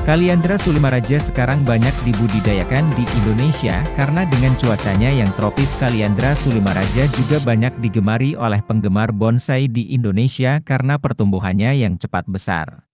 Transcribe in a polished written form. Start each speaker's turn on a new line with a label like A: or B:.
A: Kaliandra sulimaraja sekarang banyak dibudidayakan di Indonesia karena dengan cuacanya yang tropis Kaliandra sulimaraja juga banyak digemari oleh penggemar bonsai di Indonesia karena pertumbuhannya yang cepat besar.